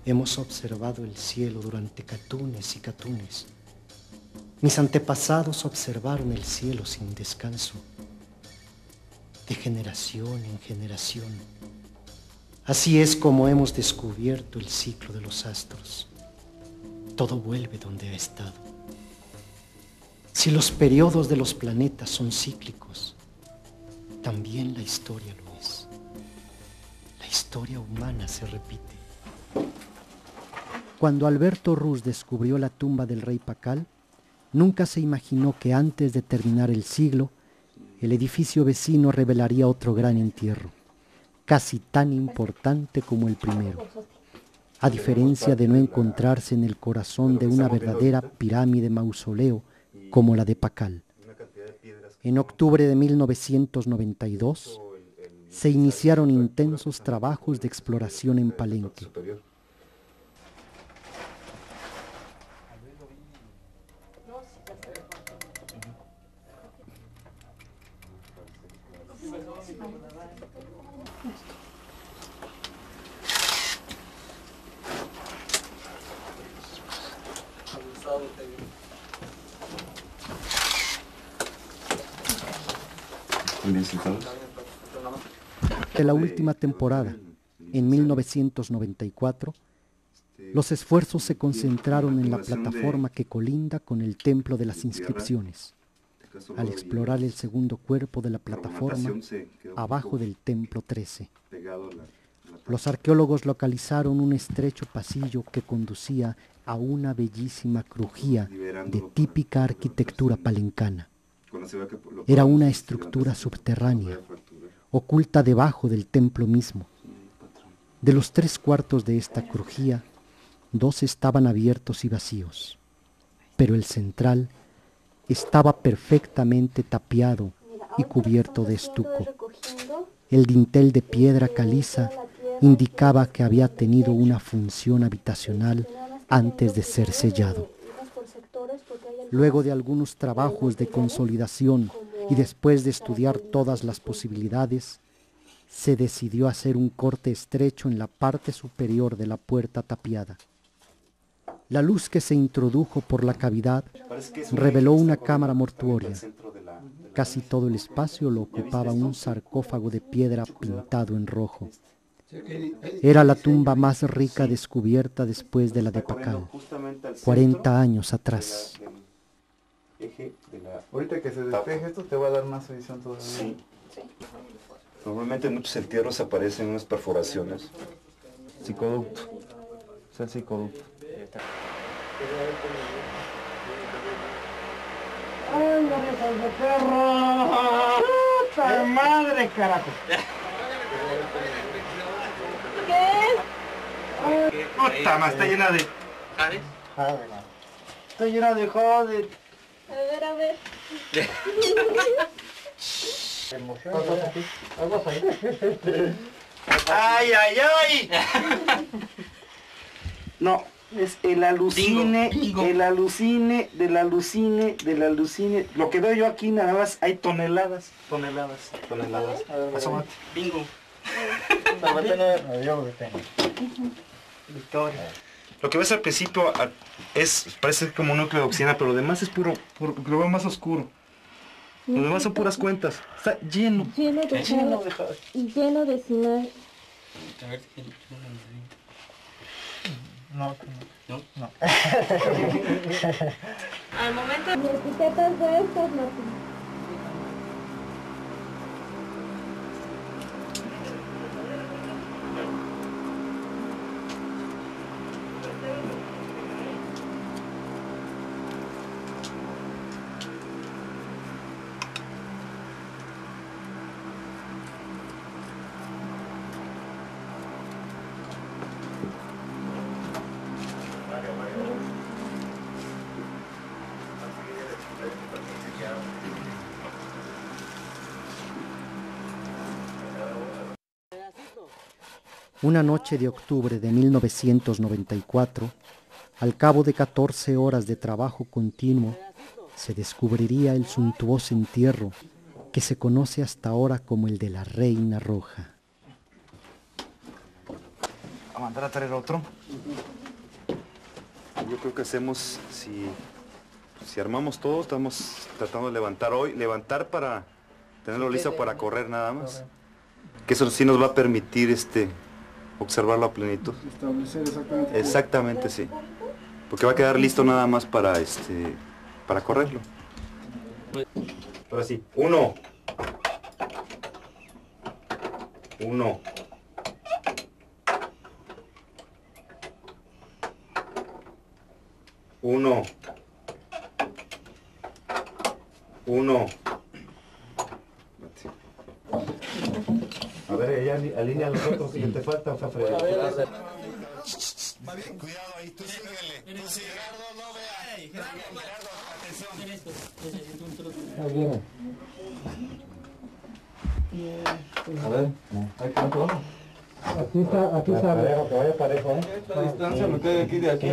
Hemos observado el cielo durante catunes y catunes. Mis antepasados observaron el cielo sin descanso, de generación en generación. Así es como hemos descubierto el ciclo de los astros. Todo vuelve donde ha estado. Si los periodos de los planetas son cíclicos, también la historia lo es. La historia humana se repite. Cuando Alberto Ruz descubrió la tumba del rey Pacal, nunca se imaginó que antes de terminar el siglo, el edificio vecino revelaría otro gran entierro, casi tan importante como el primero, a diferencia de no encontrarse en el corazón de una verdadera pirámide mausoleo como la de Pacal. En octubre de 1992 se iniciaron intensos trabajos de exploración en Palenque. De la última temporada, en 1994, los esfuerzos se concentraron en la plataforma que colinda con el Templo de las Inscripciones. Al explorar el segundo cuerpo de la plataforma, abajo del Templo 13, los arqueólogos localizaron un estrecho pasillo que conducía a una bellísima crujía de típica arquitectura palencana. Era una estructura subterránea, oculta debajo del templo mismo. De los 3/4 de esta crujía, 2 estaban abiertos y vacíos, pero el central estaba perfectamente tapiado y cubierto de estuco. El dintel de piedra caliza indicaba que había tenido una función habitacional antes de ser sellado. Luego de algunos trabajos de consolidación y después de estudiar todas las posibilidades, se decidió hacer un corte estrecho en la parte superior de la puerta tapiada. La luz que se introdujo por la cavidad reveló una cámara mortuoria. Casi todo el espacio lo ocupaba un sarcófago de piedra pintado en rojo. Era la tumba más rica descubierta después de la de Pacal, 40 años atrás. Ahorita que se despeje esto te va a dar más visión todavía. Sí. Normalmente en muchos entierros aparecen unas perforaciones. Psicoducto. Es el psicoducto. ¡Ándale, salve perro! ¡Puta madre, carajo! ¿Qué es? ¡Puta madre, está llena de... ¿Jades? Joder, está llena de joder. A ver. ¡Ay, ay, ay! No, es el alucine, Bingo. el alucine, del alucine, del alucine. Lo que veo yo aquí nada más hay toneladas. Asómate. Bingo. Victoria. Lo que ves al principio parece como un núcleo de oxidana, pero lo demás es puro, lo veo más oscuro. Lo demás son puras cuentas. Está lleno. Lleno de joder y lleno de sinal. A ver si No. Al momento... Ni etiquetas de estas, Martín. Una noche de octubre de 1994, al cabo de 14 horas de trabajo continuo, se descubriría el suntuoso entierro que se conoce hasta ahora como el de la Reina Roja. a mandar a traer otro. Yo creo que hacemos, si armamos todo, estamos tratando de levantar hoy, levantar para tenerlo listo para correr nada más. Que eso sí nos va a permitir observarlo a plenitud. Establecer exactamente. Exactamente, sí. Porque va a quedar listo nada más para correrlo. Ahora sí, 1. 1. 1. 1. A ver, ella alinea los otros que te faltan, Fafre. Cuidado ahí, tú síguele. Tú síguele. Gerardo, no vea. Gerardo, atención. A ver, ahí cuánto. Aquí está. Que vaya parejo, Esta distancia me queda aquí de aquí.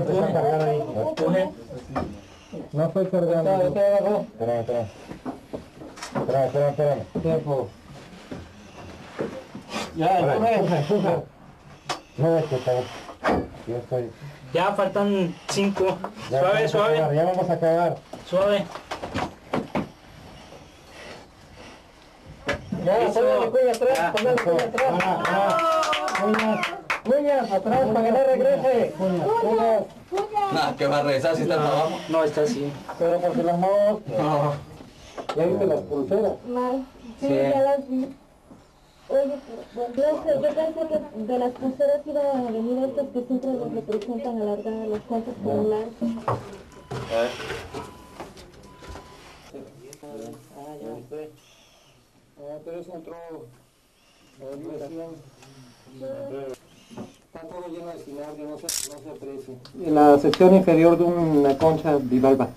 No fue cargando. Espera. Tiempo. Ya, empuja. No, es que yo estoy. Ya faltan 5. Suave. Ya vamos a cagar. Suave. Ya, póngale cuña atrás, Cuñas, atrás para que no regrese. Cuñas. No, que va a regresar si está abajo. No, está así. Pero porque las manos. No. ¿Ya viste las pulseras? Mal. Sí, Sí. ya las vi. Oye, bueno, no sé, yo pensé que de las pulseras iban a venir estas que siempre nos representan alargadas las cuentas por un lado. Pero eso entró. Está todo lleno de sinario, no se aprecia. En la sección inferior de una concha bivalva.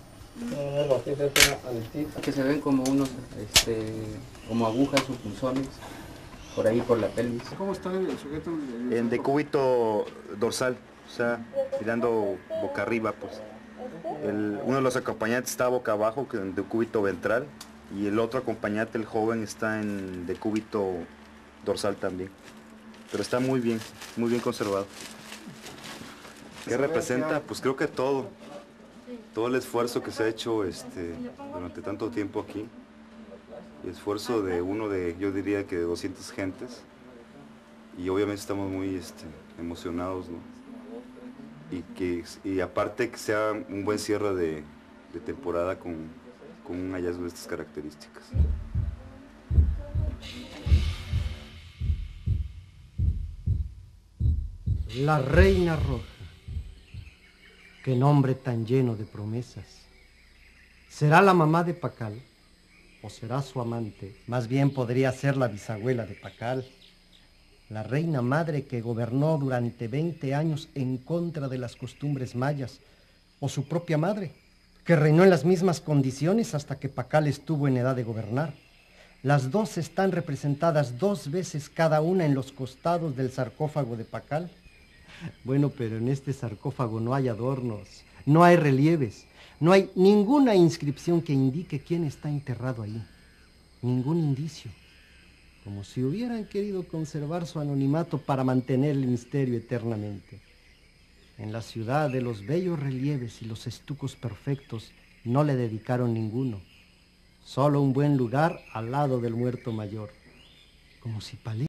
Que se ven como unos, como agujas o punzones por ahí por la pelvis. ¿Cómo está el sujeto? En decúbito dorsal, o sea, tirando boca arriba, pues. Uno de los acompañantes está boca abajo, que en decúbito ventral, y el otro acompañante, el joven, está en decúbito dorsal también. Pero está muy bien conservado. ¿Qué representa? Pues creo que todo el esfuerzo que se ha hecho durante tanto tiempo aquí. El esfuerzo de yo diría que de 200 gentes, y obviamente estamos muy emocionados, ¿no? Y aparte que sea un buen cierre de temporada con un hallazgo de estas características. La Reina Roja. Qué nombre tan lleno de promesas. ¿Será la mamá de Pacal? ¿O será su amante? Más bien podría ser la bisabuela de Pacal. La reina madre que gobernó durante 20 años en contra de las costumbres mayas. O su propia madre, que reinó en las mismas condiciones hasta que Pacal estuvo en edad de gobernar. Las dos están representadas 2 veces cada una en los costados del sarcófago de Pacal. Bueno, pero en este sarcófago no hay adornos, no hay relieves, no hay ninguna inscripción que indique quién está enterrado ahí. Ningún indicio. Como si hubieran querido conservar su anonimato para mantener el misterio eternamente. En la ciudad de los bellos relieves y los estucos perfectos no le dedicaron ninguno. Solo un buen lugar al lado del muerto mayor. Como si Palé